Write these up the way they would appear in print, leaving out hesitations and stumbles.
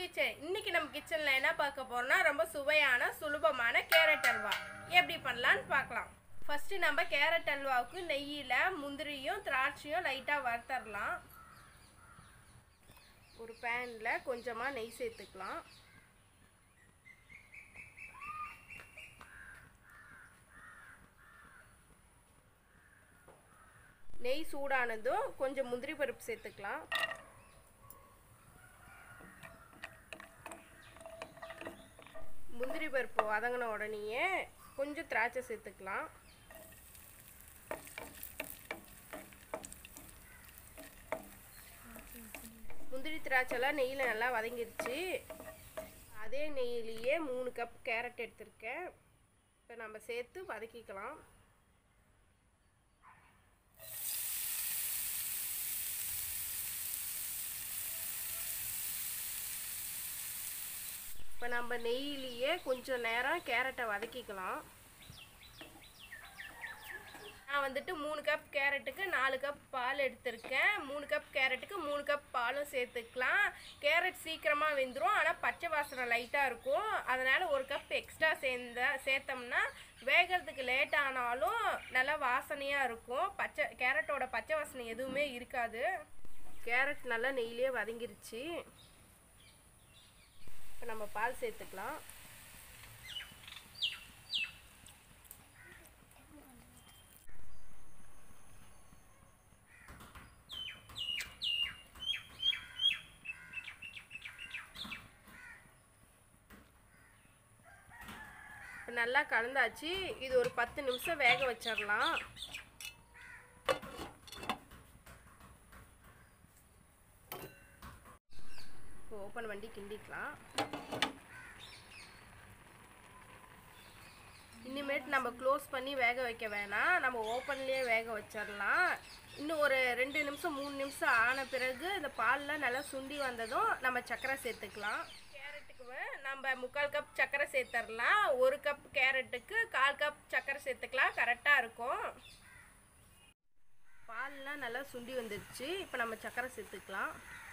Kitchen. இன்னைக்கு நம்ம கிச்சன்ல என்ன பார்க்க போறோம்னா ரொம்ப சுவையான சுலபமான கேரட் அல்வா எப்படி பண்ணலாம்னு பார்க்கலாம். ஃபர்ஸ்ட் நம்ம கேரட் அல்வாவுக்கு நெய்யில முந்திரியும் திராட்சையும் லைட்டா வறுத்தரலாம். ஒரு பேன்ல கொஞ்சமா நெய் சேர்த்துக்கலாம். நெய் சூடானதும் கொஞ்சம் முந்திரி பருப்பு சேர்த்துக்கலாம். முந்திரி பருப்பு வதங்கின உடனேயே கொஞ்சம் திராட்சை சேர்த்துக்கலாம். முந்திரி திராட்சைலாம் நெய்யில் நல்லா வதங்கிருச்சு. அதே நெய்யிலேயே 3 கப் கேரட் எடுத்திருக்கேன். இப்போ நம்ம சேர்த்து வதக்கிக்கலாம். இப்போ நம்ம நெய்யிலேயே கொஞ்சம் நேரம் கேரட்டை வதக்கிக்கலாம். நான் வந்துட்டு 3 கப் கேரட்டுக்கு 4 கப் பால் எடுத்திருக்கேன். 3 கப் கேரட்டுக்கு 3 கப் பாலும் சேர்த்துக்கலாம். கேரட் சீக்கிரமாக வெந்துடும், ஆனால் பச்சை வாசனை லைட்டாக இருக்கும். அதனால் 1 கப் எக்ஸ்ட்ரா சேர்த்தோம்னா வேகிறதுக்கு லேட் ஆனாலும் நல்லா வாசனையாக இருக்கும். கேரட்டோட பச்சை வாசனை எதுவுமே இருக்காது. கேரட் நல்லா நெய்யிலே வதங்கிருச்சு. இப்போ நம்ம பால் சேர்த்துக்கலாம். இப்போ நல்லா கலந்தாச்சு. இது ஒரு 10 நிமிஷம் வேக வச்சிடலாம். ஓப்பன் பண்ணி கிண்டிக்கலாம். இனிமேட்டு நம்ம க்ளோஸ் பண்ணி வேக வைக்க வேணாம், நம்ம ஓப்பன்லேயே வேக வச்சிடலாம். இன்னும் ஒரு 2 நிமிஷம் 3 நிமிஷம் ஆன பிறகு இந்த பால்லாம் நல்லா சுண்டி வந்ததும் நம்ம சர்க்கரை சேர்த்துக்கலாம். கேரட்டுக்கு நம்ம 3/4 கப் சர்க்கரை சேர்த்துடலாம். 1 கப் கேரட்டுக்கு 1/4 கப் சர்க்கரை சேர்த்துக்கலாம், கரெக்டாக இருக்கும். பால்லாம் நல்லா சுண்டி வந்துடுச்சு. இப்போ நம்ம சர்க்கரை சேர்த்துக்கலாம்.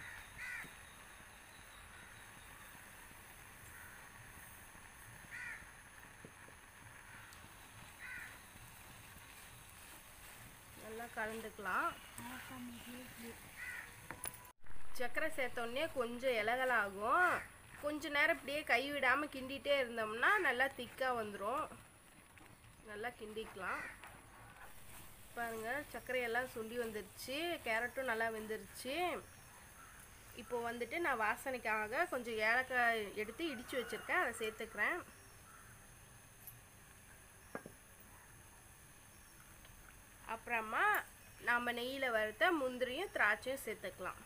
நல்லா கலந்துக்கலாம். சர்க்கரை சேர்த்தோடனே கொஞ்சம் இலகலாகும். கொஞ்ச நேரம் இப்படியே கைவிடாமல் கிண்டிகிட்டே இருந்தோம்னா நல்லா திக்காக வந்துடும். நல்லா கிண்டிக்கலாம். பாருங்கள், சர்க்கரையெல்லாம் சுண்டி வந்துருச்சு, கேரட்டும் நல்லா வெந்துருச்சு. இப்போ வந்துட்டு நான் வாசனைக்காக கொஞ்சம் ஏலக்காய் எடுத்து இடித்து வச்சுருக்கேன், அதை சேர்த்துக்கிறேன். அப்புறமா நம்ம நெய்யில் வறுத்த முந்திரியும் திராட்சையும் சேர்த்துக்கலாம்.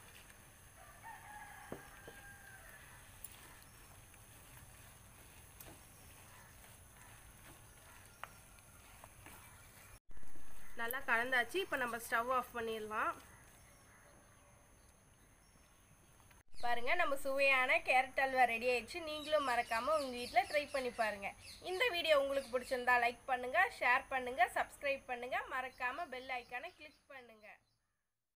நல்லா கலந்தாச்சு. இப்போ நம்ம ஸ்டவ் ஆஃப் பண்ணிடலாம். பாருங்க, நம்ம சுவையான கேரட் அல்வா ரெடி ஆயிடுச்சு. நீங்களும் மறக்காம உங்க வீட்டில் ட்ரை பண்ணி பாருங்க. இந்த வீடியோ உங்களுக்கு பிடிச்சிருந்தா லைக் பண்ணுங்க, ஷேர் பண்ணுங்க, சப்ஸ்கிரைப் பண்ணுங்க, மறக்காம பெல் ஐக்கானை கிளிக் பண்ணுங்க.